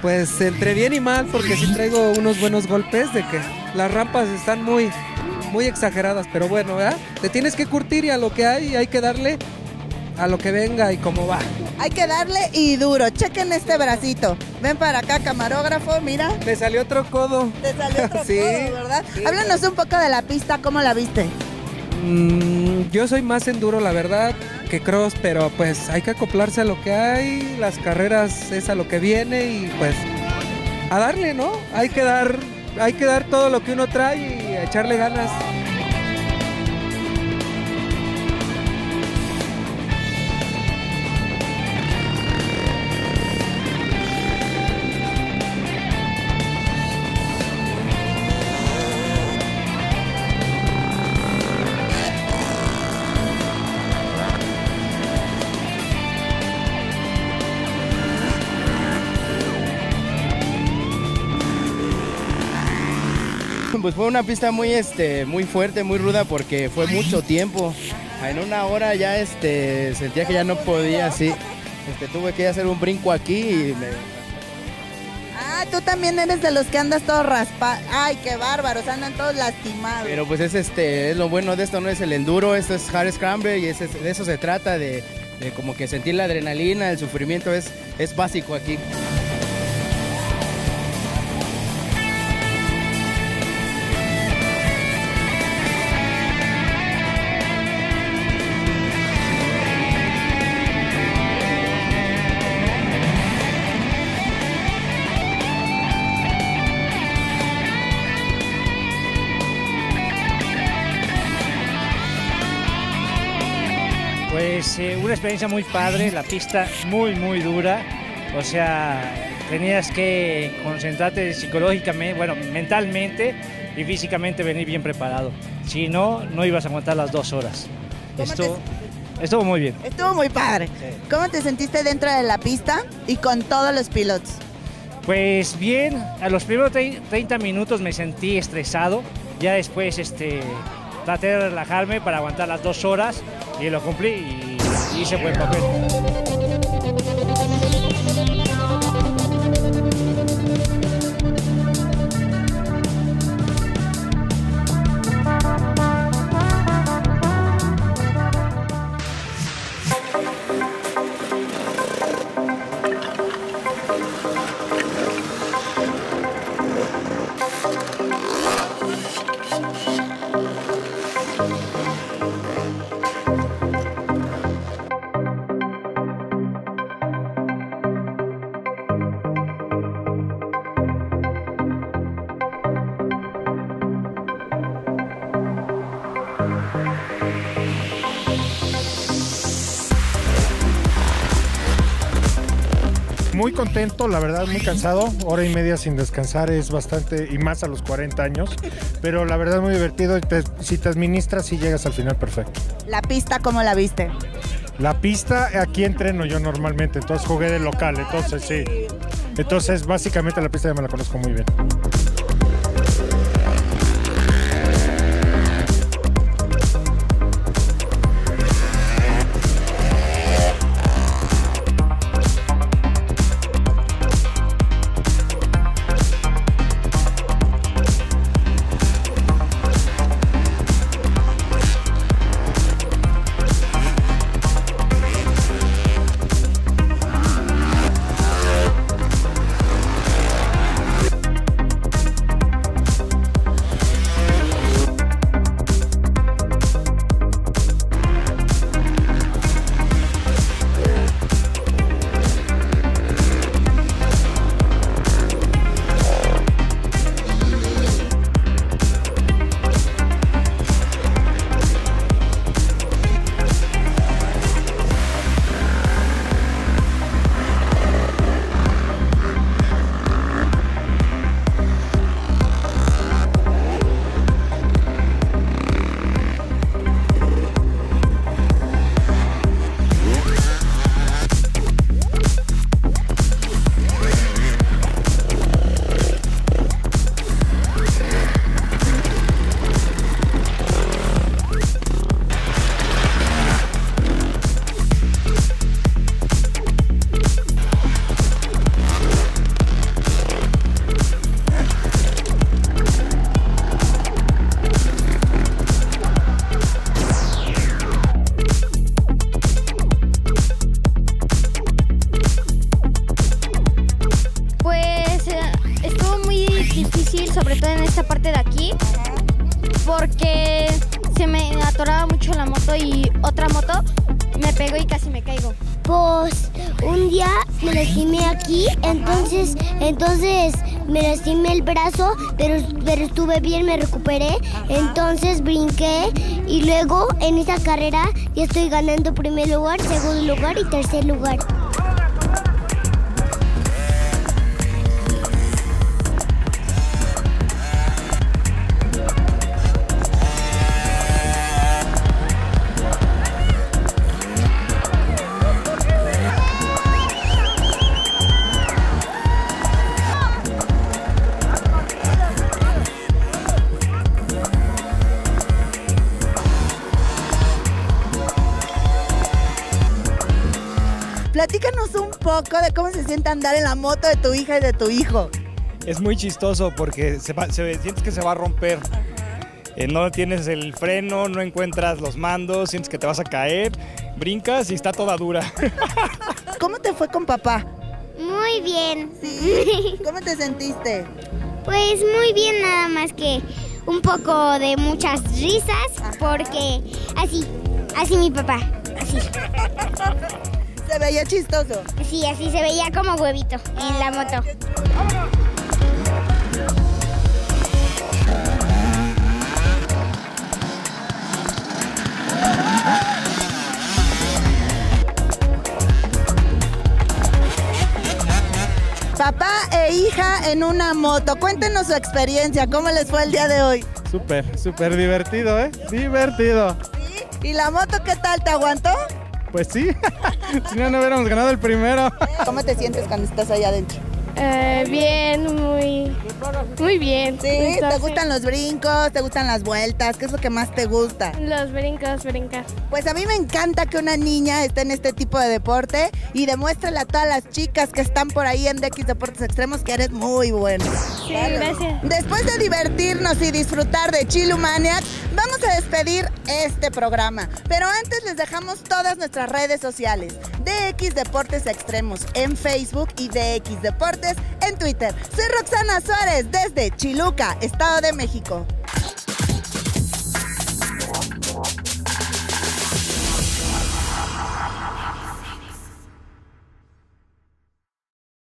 Pues entre bien y mal, porque sí traigo unos buenos golpes de que las rampas están muy exageradas, pero bueno, ¿verdad? Te tienes que curtir y a lo que hay que darle a lo que venga y cómo va. Hay que darle y duro. Chequen este bracito. Ven para acá, camarógrafo, mira. Me salió otro codo. Te salió otro Sí, codo, ¿verdad? sí. Háblanos un poco de la pista, ¿cómo la viste? Yo soy más enduro, la verdad, que cross, pero pues hay que acoplarse a lo que hay, las carreras es a lo que viene y pues a darle, ¿no? Hay que dar todo lo que uno trae y echarle ganas. Pues fue una pista muy fuerte, muy ruda porque fue mucho tiempo. En una hora ya sentía que ya no podía, sí. Tuve que hacer un brinco aquí y Ah, tú también eres de los que andas todo raspado. Ay, qué bárbaros, andan todos lastimados. Pero pues es lo bueno de esto, no es el enduro, esto es hard scramble y de eso se trata, de como que sentir la adrenalina, el sufrimiento es básico aquí. Pues una experiencia muy padre, la pista muy dura, o sea, tenías que concentrarte psicológicamente, bueno, mentalmente y físicamente venir bien preparado, si no, no ibas a aguantar las 2 horas. Estuvo muy bien. Estuvo muy padre. Sí. ¿Cómo te sentiste dentro de la pista y con todos los pilotos? Pues bien, a los primeros 30 minutos me sentí estresado, ya después traté de relajarme para aguantar las 2 horas y lo cumplí y hice buen papel. Muy contento, la verdad, muy cansado. Hora y media sin descansar es bastante, y más a los 40 años. Pero la verdad, muy divertido. Si te administras, sí llegas al final perfecto. ¿La pista cómo la viste? La pista, aquí entreno yo normalmente, entonces jugué de local, entonces sí. Entonces, básicamente la pista ya me la conozco muy bien. atoraba mucho la moto y otra moto me pegó y casi me caigo. Pues un día me lastimé aquí, entonces me lastimé el brazo, pero estuve bien, me recuperé, entonces brinqué y luego en esa carrera ya estoy ganando primer lugar, segundo lugar y tercer lugar. Platícanos un poco de cómo se siente andar en la moto de tu hija y de tu hijo. Es muy chistoso porque sientes que se va a romper. No tienes el freno, no encuentras los mandos, sientes que te vas a caer, brincas y está toda dura. ¿Cómo te fue con papá? Muy bien. ¿Sí? ¿Cómo te sentiste? Pues muy bien, nada más que un poco de muchas risas, porque así mi papá, así. ¿Se veía chistoso? Sí, así se veía como huevito en la moto. Papá e hija en una moto. Cuéntenos su experiencia. ¿Cómo les fue el día de hoy? Súper divertido, ¿eh? Divertido. ¿Sí? ¿Y la moto qué tal? ¿Te aguantó? Pues sí, si no hubiéramos ganado el primero. ¿Cómo te sientes cuando estás allá adentro? Bien, muy bien. ¿Sí? ¿Te gustan los brincos? ¿Te gustan las vueltas? ¿Qué es lo que más te gusta? Los brincos, brincar. Pues a mí me encanta que una niña esté en este tipo de deporte y demuéstrale a todas las chicas que están por ahí en DX Deportes Extremos que eres muy bueno. Sí, gracias. Después de divertirnos y disfrutar de Chilumaniacs, vamos a despedir este programa. Pero antes les dejamos todas nuestras redes sociales. DX Deportes Extremos en Facebook y DX Deportes en Twitter. Soy Roxana Suárez desde Chiluca, Estado de México.